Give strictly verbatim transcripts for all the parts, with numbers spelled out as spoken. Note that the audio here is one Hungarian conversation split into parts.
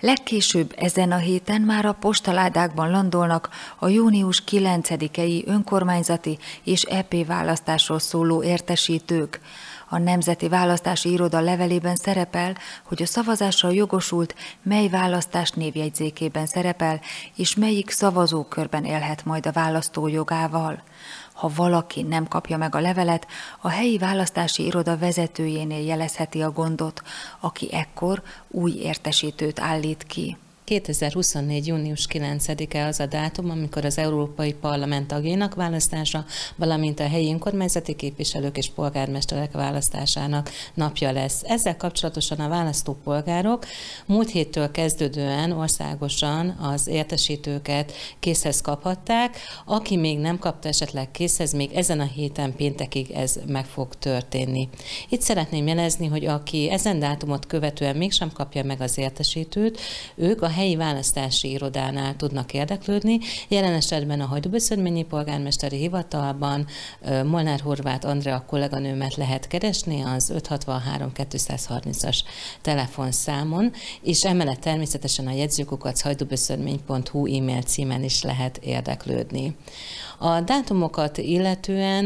Legkésőbb ezen a héten már a postaládákban landolnak a június kilencedikei önkormányzati és é pé választásról szóló értesítők. A Nemzeti Választási Iroda levelében szerepel, hogy a szavazásra jogosult mely választás névjegyzékében szerepel, és melyik szavazókörben élhet majd a választójogával. Ha valaki nem kapja meg a levelet, a helyi választási iroda vezetőjénél jelezheti a gondot, aki ekkor új értesítőt állít ki. kétezer-huszonnégy. június kilencedike az a dátum, amikor az Európai Parlament tagjainak választása, valamint a helyi önkormányzati képviselők és polgármesterek választásának napja lesz. Ezzel kapcsolatosan a választópolgárok múlt héttől kezdődően országosan az értesítőket készhez kaphatták. Aki még nem kapta esetleg készhez, még ezen a héten péntekig ez meg fog történni. Itt szeretném jelezni, hogy aki ezen dátumot követően mégsem kapja meg az értesítőt, ők a helyi választási irodánál tudnak érdeklődni. Jelen esetben a Hajdúböszörményi polgármesteri hivatalban Molnár Horváth Andrea kolléganőmet lehet keresni az öt hatvanhárom kétszázharmincas telefonszámon, és emellett természetesen a jegyzőkukac hajdúböszörmény pont hu e-mail címen is lehet érdeklődni. A dátumokat illetően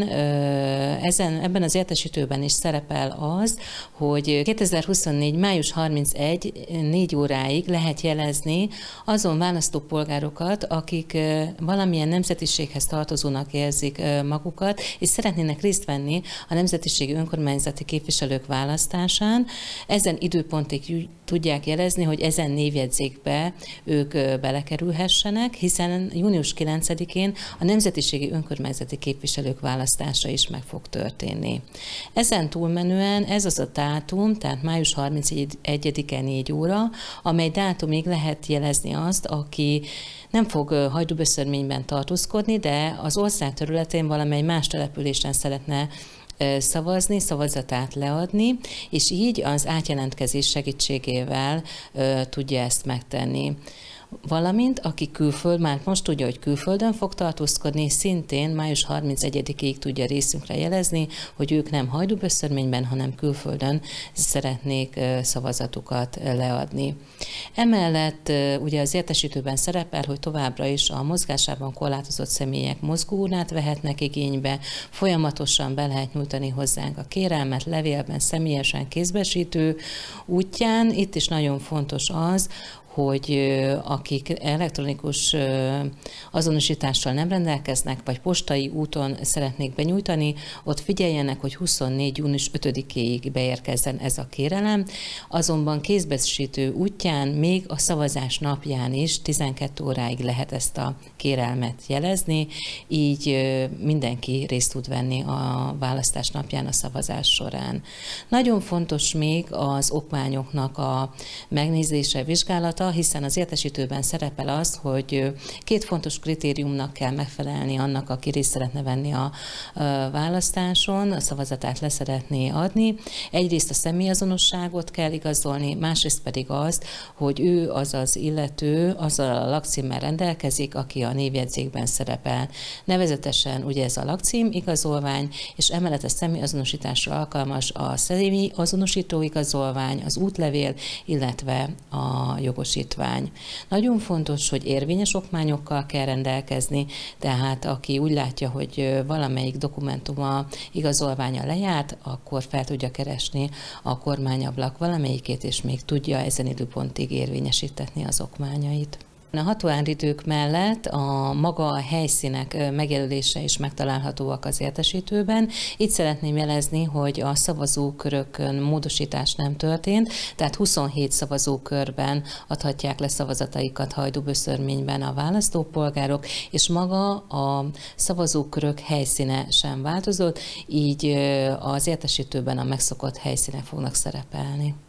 ezen, ebben az értesítőben is szerepel az, hogy kétezer-huszonnégy. május harmincegyedike négy óráig lehet jelezni azon választópolgárokat, akik valamilyen nemzetiséghez tartozónak érzik magukat, és szeretnének részt venni a nemzetiségi önkormányzati képviselők választásán. Ezen időpontig tudják jelezni, hogy ezen névjegyzékbe ők belekerülhessenek, hiszen június kilencedikén a nemzetiségi önkormányzati képviselők választása is meg fog történni. Ezen túlmenően ez az a dátum, tehát május harmincegyedike négy óra, amely dátumig lehet jelezni azt, aki nem fog Hajdúböszörményben tartózkodni, de az ország területén valamely más településen szeretne szavazni, szavazatát leadni, és így az átjelentkezés segítségével ö, tudja ezt megtenni. Valamint, aki külföld, már most tudja, hogy külföldön fog tartózkodni, szintén május harmincegyedikéig tudja részünkre jelezni, hogy ők nem Hajdúböszörményben, hanem külföldön szeretnék szavazatukat leadni. Emellett ugye az értesítőben szerepel, hogy továbbra is a mozgásában korlátozott személyek mozgóurnát vehetnek igénybe, folyamatosan be lehet nyújtani hozzánk a kérelmet, levélben, személyesen kézbesítő útján. Itt is nagyon fontos az, hogy akik elektronikus azonosítással nem rendelkeznek, vagy postai úton szeretnék benyújtani, ott figyeljenek, hogy huszonnégy. június ötödikéig beérkezzen ez a kérelem. Azonban kézbesítő útján még a szavazás napján is tizenkét óráig lehet ezt a kérelmet jelezni, így mindenki részt tud venni a választás napján a szavazás során. Nagyon fontos még az okmányoknak a megnézése, vizsgálata, hiszen az értesítőben szerepel az, hogy két fontos kritériumnak kell megfelelni annak, aki részt szeretne venni a választáson, a szavazatát le szeretné adni. Egyrészt a személyazonosságot kell igazolni, másrészt pedig azt, hogy ő az az illető, azzal a lakcímmel rendelkezik, aki a névjegyzékben szerepel. Nevezetesen ugye ez a lakcím igazolvány, és emellett a személyazonosításra alkalmas a személyazonosító igazolvány, az útlevél, illetve a jogosítvány. Nagyon fontos, hogy érvényes okmányokkal kell rendelkezni, tehát aki úgy látja, hogy valamelyik dokumentuma igazolványa lejárt, akkor fel tudja keresni a kormányablak valamelyikét, és még tudja ezen időpontig érvényesítetni az okmányait. A határidők mellett a maga a helyszínek megjelölése is megtalálhatóak az értesítőben. Itt szeretném jelezni, hogy a szavazókörökön módosítás nem történt, tehát huszonhét szavazókörben adhatják le szavazataikat Hajdúböszörményben a választópolgárok, és maga a szavazókörök helyszíne sem változott, így az értesítőben a megszokott helyszínek fognak szerepelni.